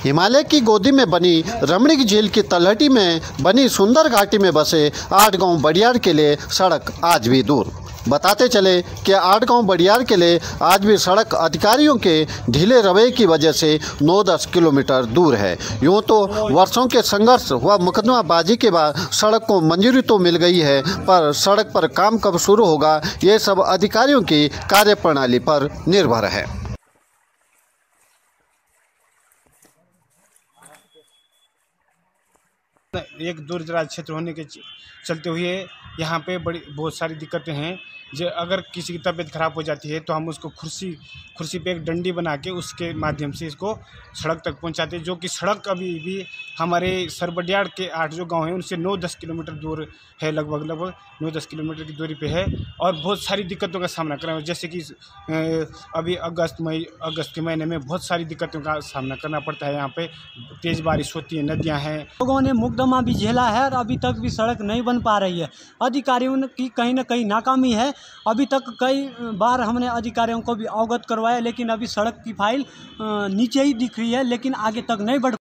हिमालय की गोदी में बनी रमणीक झील की तलहटी में बनी सुंदर घाटी में बसे 8 गांव बड़ियार के लिए सड़क आज भी दूर। बताते चले कि 8 गांव बड़ियार के लिए आज भी सड़क अधिकारियों के ढीले रवैये की वजह से 9-10 किलोमीटर दूर है। यूँ तो वर्षों के संघर्ष व मुकदमाबाजी के बाद सड़क को मंजूरी तो मिल गई है, पर सड़क पर काम कब शुरू होगा ये सब अधिकारियों की कार्यप्रणाली पर निर्भर है। एक दूर दराज क्षेत्र होने के चलते हुए यहाँ पे बहुत सारी दिक्कतें हैं। जो अगर किसी की तबीयत ख़राब हो जाती है तो हम उसको कुर्सी पे एक डंडी बना के उसके माध्यम से इसको सड़क तक पहुँचाते हैं, जो कि सड़क अभी भी हमारे सरबडियाड़ के 8 जो गांव हैं उनसे 9-10 किलोमीटर दूर है, लगभग 9-10 किलोमीटर की दूरी पे है। और बहुत सारी दिक्कतों का सामना करना है, जैसे कि अभी अगस्त के महीने में बहुत सारी दिक्कतों का सामना करना पड़ता है। यहाँ पे तेज़ बारिश होती है, नदियाँ हैं। लोगों ने मुकदमा भी झेला है और अभी तक भी सड़क नहीं बन पा रही है। अधिकारियों की कहीं ना कहीं नाकामी है। अभी तक कई बार हमने अधिकारियों को भी अवगत करवाया, लेकिन अभी सड़क की फाइल नीचे ही दिख रही है, लेकिन आगे तक नहीं बढ़